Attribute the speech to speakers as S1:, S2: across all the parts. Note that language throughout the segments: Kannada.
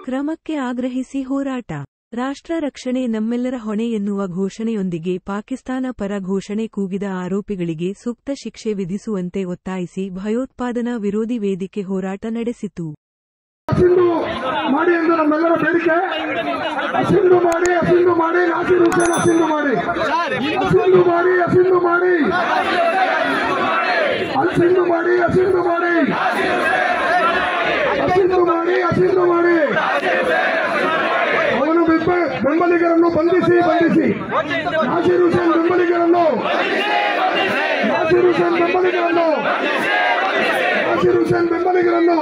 S1: ಕ್ರಮಕ್ಕೆ ಆಗ್ರಹಿಸಿ ಹೋರಾಟ. ರಾಷ್ಟ್ರ ರಕ್ಷಣೆ ನಮ್ಮೆಲ್ಲರ ಹೊಣೆ ಎನ್ನುವ ಘೋಷಣೆಯೊಂದಿಗೆ ಪಾಕಿಸ್ತಾನ ಪರ ಘೋಷಣೆ ಕೂಗಿದ ಆರೋಪಿಗಳಿಗೆ ಸೂಕ್ತ ಶಿಕ್ಷೆ ವಿಧಿಸುವಂತೆ ಒತ್ತಾಯಿಸಿ ಭಯೋತ್ಪಾದನಾ ವಿರೋಧಿ ವೇದಿಕೆ ಹೋರಾಟ ನಡೆಸಿತು.
S2: ಅಸಿಂಧು ಮಾಡಿ ಎಂದು ನಮ್ಮೆಲ್ಲರ ಬೇಡಿಕೆ. ಅಸಿಂಧು ಮಾಡಿ, ಅಸಿಂಧು ಮಾಡಿ, ನಾಸಿರ್ ಹುಸೇನ್ ಅಸಿಂಧು ಮಾಡಿ, ಅಸಿಂಧು ಮಾಡಿ, ಅಸಿಂಧು ಮಾಡಿ, ಅಸಿಂಧು ಮಾಡಿ, ಅಸಿಂಧು ಮಾಡಿ, ಅಸಿಂಧು ಮಾಡಿ, ಅಸಿಂಧು ಮಾಡಿ. ಅವನು ಬೆಂಬಲಿಗರನ್ನು ಬಂಧಿಸಿ ಬಂಧಿಸಿ. ನಾಸಿರ್ ಹುಸೇನ್ ಬೆಂಬಲಿಗರನ್ನು, ನಾಸಿರ್ ಹುಸೇನ್ ಬೆಂಬಲಿಗರನ್ನು, ನಾಸಿರ್ ಹುಸೇನ್ ಬೆಂಬಲಿಗರನ್ನು.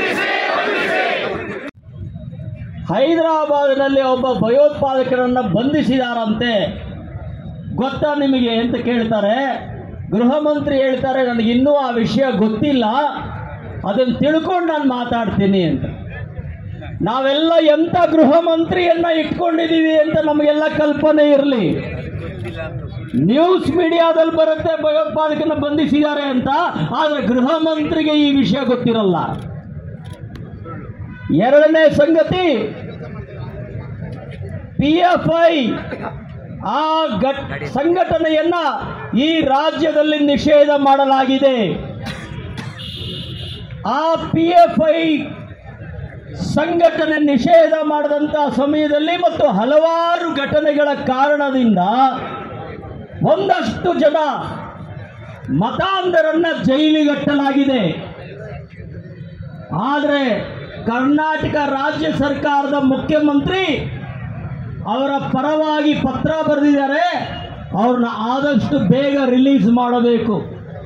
S3: ಹೈದರಾಬಾದ್ನಲ್ಲಿ ಒಬ್ಬ ಭಯೋತ್ಪಾದಕರನ್ನು ಬಂಧಿಸಿದಾರಂತೆ, ಗೊತ್ತಾ ನಿಮಗೆ ಅಂತ ಕೇಳ್ತಾರೆ. ಗೃಹ ಮಂತ್ರಿ ಹೇಳ್ತಾರೆ, ನನಗಿನ್ನೂ ಆ ವಿಷಯ ಗೊತ್ತಿಲ್ಲ, ಅದನ್ನು ತಿಳ್ಕೊಂಡು ನಾನು ಮಾತಾಡ್ತೀನಿ ಅಂತ. ನಾವೆಲ್ಲ ಎಂಥ ಗೃಹ ಮಂತ್ರಿಯನ್ನ ಇಟ್ಕೊಂಡಿದ್ದೀವಿ ಅಂತ ನಮಗೆಲ್ಲ ಕಲ್ಪನೆ ಇರಲಿ. ನ್ಯೂಸ್ ಮೀಡಿಯಾದಲ್ಲಿ ಬರುತ್ತೆ ಭಯೋತ್ಪಾದಕನ ಬಂಧಿಸಿದ್ದಾರೆ ಅಂತ, ಆದರೆ ಗೃಹ ಮಂತ್ರಿಗೆ ಈ ವಿಷಯ ಗೊತ್ತಿರಲ್ಲ. ಎರಡನೇ ಸಂಗತಿ, PFI ಆ ಸಂಘಟನೆಯನ್ನ ಈ ರಾಜ್ಯದಲ್ಲಿ ನಿಷೇಧ ಮಾಡಲಾಗಿದೆ. ಆ PFI ಸಂಘಟನೆ ನಿಷೇಧ ಮಾಡಿದಂಥ ಸಮಯದಲ್ಲಿ ಮತ್ತು ಹಲವಾರು ಘಟನೆಗಳ ಕಾರಣದಿಂದ ಒಂದಷ್ಟು ಜನ ಮತಾಂಧರನ್ನ ಜೈಲಿಗಟ್ಟಲಾಗಿದೆ. ಆದರೆ ಕರ್ನಾಟಕ ರಾಜ್ಯ ಸರ್ಕಾರದ ಮುಖ್ಯಮಂತ್ರಿ ಅವರ ಪರವಾಗಿ ಪತ್ರ ಬರೆದಿದ್ದಾರೆ, ಅವ್ರನ್ನ ಆದಷ್ಟು ಬೇಗ ರಿಲೀಸ್ ಮಾಡಬೇಕು.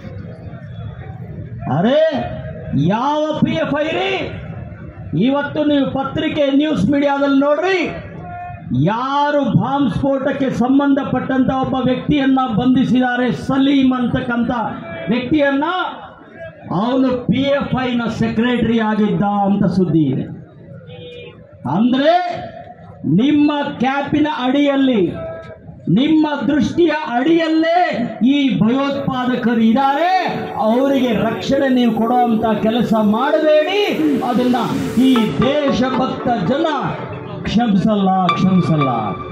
S3: ಅರೆ ಯಾವ PFI ರೀ? ಇವತ್ತು ನೀವು ಪತ್ರಿಕೆ ನ್ಯೂಸ್ ಮೀಡಿಯಾದಲ್ಲಿ ನೋಡ್ರಿ, ಯಾರು ಬಾಂಬ್ ಸ್ಫೋಟಕ್ಕೆ ಸಂಬಂಧಪಟ್ಟಂತ ಒಬ್ಬ ವ್ಯಕ್ತಿಯನ್ನ ಬಂಧಿಸಿದ್ದಾರೆ, ಸಲೀಂ ಅಂತಕ್ಕಂಥ ವ್ಯಕ್ತಿಯನ್ನ. ಅವನು PFIನ ಸೆಕ್ರೆಟರಿ ಆಗಿದ್ದ ಅಂತ ಸುದ್ದಿ ಇದೆ. ಅಂದ್ರೆ ನಿಮ್ಮ ಕ್ಯಾಪಿನ ಅಡಿಯಲ್ಲಿ, ನಿಮ್ಮ ದೃಷ್ಟಿಯ ಅಡಿಯಲ್ಲೇ ಈ ಭಯೋತ್ಪಾದಕರು ಇದ್ದಾರೆ. ಅವರಿಗೆ ರಕ್ಷಣೆ ನೀವು ಕೊಡುವಂತ ಕೆಲಸ ಮಾಡಬೇಡಿ. ಅದನ್ನ ಈ ದೇಶಭಕ್ತ ಜನ ಕ್ಷಮಿಸಲ್ಲ.